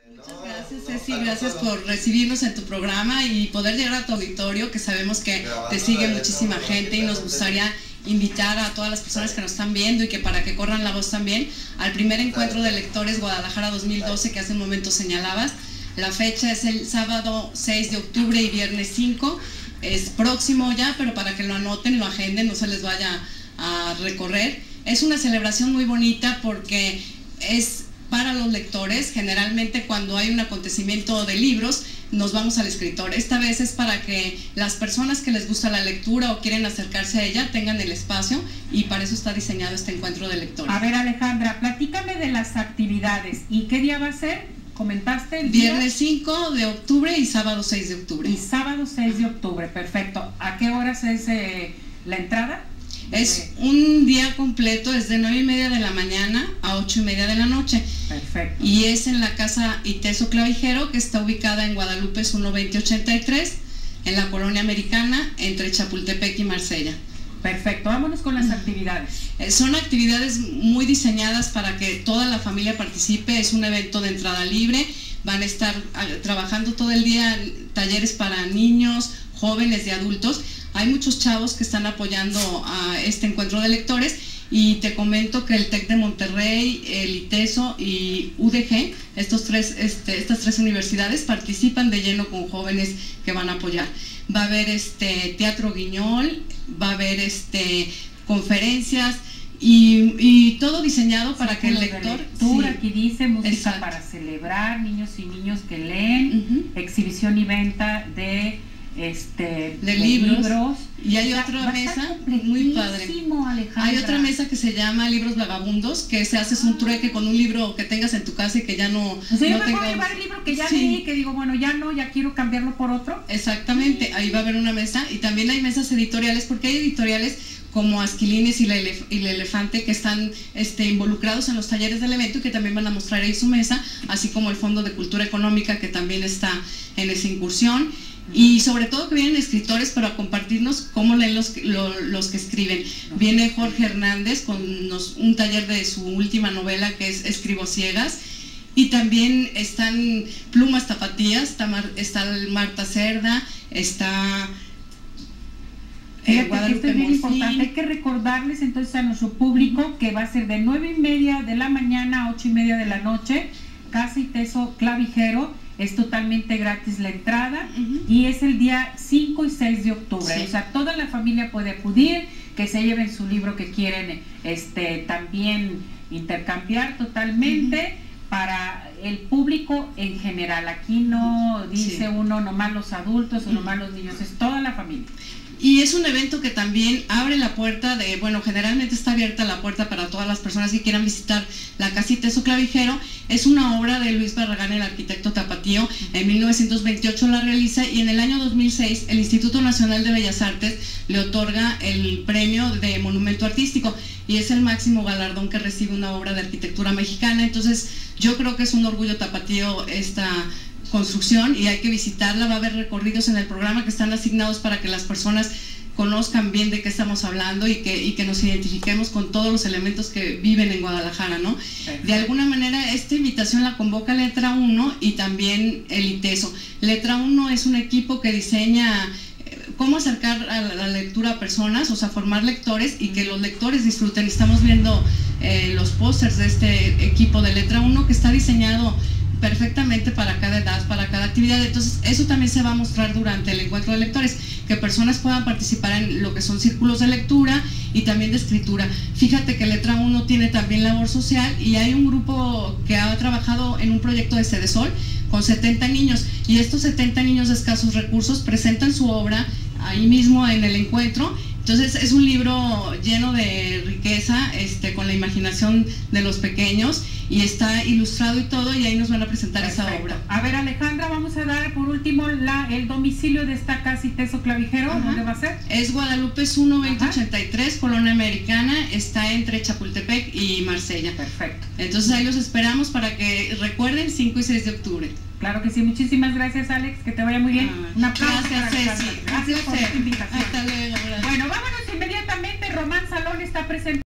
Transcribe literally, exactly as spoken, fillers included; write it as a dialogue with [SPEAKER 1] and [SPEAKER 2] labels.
[SPEAKER 1] Muchas gracias, Ceci, gracias por recibirnos en tu programa y poder llegar a tu auditorio, que sabemos que te sigue muchísima gente y nos gustaría invitar a todas las personas que nos están viendo y que para que corran la voz también al primer encuentro de lectores Guadalajara dos mil doce que hace un momento señalabas. La fecha es el sábado seis de octubre y viernes cinco, es próximo ya, pero para que lo anoten, lo agenden, no se les vaya a recorrer. Es una celebración muy bonita porque es para los lectores. Generalmente cuando hay un acontecimiento de libros nos vamos al escritor. Esta vez es para que las personas que les gusta la lectura o quieren acercarse a ella tengan el espacio, y para eso está diseñado este encuentro de lectores.
[SPEAKER 2] A ver, Alejandra, platícame de las actividades. ¿Y qué día va a ser? ¿Comentaste el día?
[SPEAKER 1] Viernes cinco de octubre y sábado seis de octubre.
[SPEAKER 2] Y sábado seis de octubre, perfecto. ¿A qué horas es eh, la entrada?
[SPEAKER 1] Es un día completo, es de nueve y media de la mañana a ocho y media de la noche.
[SPEAKER 2] Perfecto.
[SPEAKER 1] Y es en la casa Iteso Clavijero, que está ubicada en Guadalupe uno veinte ochenta y tres, en la colonia americana, entre Chapultepec y Marsella.
[SPEAKER 2] Perfecto, vámonos con las actividades.
[SPEAKER 1] Eh, son actividades muy diseñadas para que toda la familia participe. Es un evento de entrada libre. Van a estar a, trabajando todo el día talleres para niños, jóvenes y adultos. Hay muchos chavos que están apoyando a este encuentro de lectores, y te comento que el TEC de Monterrey, el Iteso y U D G, estos tres, este, estas tres universidades participan de lleno con jóvenes que van a apoyar. Va a haber este teatro guiñol, va a haber este conferencias y, y todo diseñado para sí, que el lector...
[SPEAKER 2] Lectura, sí, aquí dice música
[SPEAKER 1] exacto,
[SPEAKER 2] para celebrar, niños y niños que leen, uh-huh, exhibición y venta de... Este,
[SPEAKER 1] de, de libros.
[SPEAKER 2] libros.
[SPEAKER 1] Y hay otra mesa muy padre.
[SPEAKER 2] Alejandra.
[SPEAKER 1] Hay otra mesa que se llama Libros Vagabundos, que se hace un trueque con un libro que tengas en tu casa y que ya no,
[SPEAKER 2] o sea,
[SPEAKER 1] no
[SPEAKER 2] yo me
[SPEAKER 1] tengas...
[SPEAKER 2] puedo llevar el libro que ya
[SPEAKER 1] sí,
[SPEAKER 2] leí, que digo, bueno, ya no, ya quiero cambiarlo por otro.
[SPEAKER 1] Exactamente, ahí va a haber una mesa, y también hay mesas editoriales, porque hay editoriales como Asquilines y la, Elef y la Elefante que están este, involucrados en los talleres del evento y que también van a mostrar ahí su mesa, así como el Fondo de Cultura Económica, que también está en esa incursión. Y sobre todo que vienen escritores para compartirnos cómo leen los, lo, los que escriben. Viene Jorge Hernández con nos, un taller de su última novela, que es Escribo Ciegas, y también están Plumas Tapatías, está, Mar, está Marta Cerda, está
[SPEAKER 2] eh, Guadalupe. Esto es bien importante, hay que recordarles entonces a nuestro público que va a ser de nueve y media de la mañana a ocho y media de la noche, Casa Iteso Clavijero. Es totalmente gratis la entrada, uh-huh, y es el día cinco y seis de octubre. Sí. O sea, toda la familia puede acudir, que se lleven su libro que quieren este, también intercambiar totalmente, uh-huh, para el público en general. Aquí no dice, sí, uno nomás los adultos o, uh-huh, nomás los niños, es toda la familia.
[SPEAKER 1] Y es un evento que también abre la puerta de, bueno, generalmente está abierta la puerta para todas las personas que quieran visitar la Casa Iteso Clavijero. Es una obra de Luis Barragán, el arquitecto tapatío. En mil novecientos veintiocho la realiza, y en el año dos mil seis el Instituto Nacional de Bellas Artes le otorga el premio de Monumento Artístico, y es el máximo galardón que recibe una obra de arquitectura mexicana. Entonces yo creo que es un orgullo tapatío esta construcción, y hay que visitarla. Va a haber recorridos en el programa que están asignados para que las personas conozcan bien de qué estamos hablando y que, y que nos identifiquemos con todos los elementos que viven en Guadalajara, ¿no? Perfecto. De alguna manera esta invitación la convoca Letra uno y también el Iteso. Letra uno es un equipo que diseña cómo acercar a la lectura a personas, o sea, formar lectores y que los lectores disfruten. Estamos viendo eh, los pósters de este equipo de Letra uno, que está diseñado perfectamente para cada edad, para cada actividad. Entonces eso también se va a mostrar durante el encuentro de lectores, que personas puedan participar en lo que son círculos de lectura y también de escritura. Fíjate que Letra uno tiene también labor social, y hay un grupo que ha trabajado en un proyecto de Cedesol con setenta niños, y estos setenta niños de escasos recursos presentan su obra ahí mismo en el encuentro. Entonces es un libro lleno de riqueza, este, con la imaginación de los pequeños, y está ilustrado y todo, y ahí nos van a presentar Perfecto. Esa obra.
[SPEAKER 2] A ver, Alejandra, vamos a dar por último la, el domicilio de esta Casa Iteso Clavijero. Ajá. ¿Dónde va a ser?
[SPEAKER 1] Es Guadalupe uno veinte ochenta y tres, colonia americana, está entre Chapultepec y Marsella.
[SPEAKER 2] Perfecto.
[SPEAKER 1] Entonces ahí los esperamos para que recuerden cinco y seis de octubre.
[SPEAKER 2] Claro que sí, muchísimas gracias, Alex, que te vaya muy bien.
[SPEAKER 1] Ah,
[SPEAKER 2] Un aplauso.
[SPEAKER 1] Gracias, Ceci.
[SPEAKER 2] Gracias por esta invitación.
[SPEAKER 1] Hasta luego. Gracias.
[SPEAKER 2] Bueno, vámonos inmediatamente. Román Salón está presente.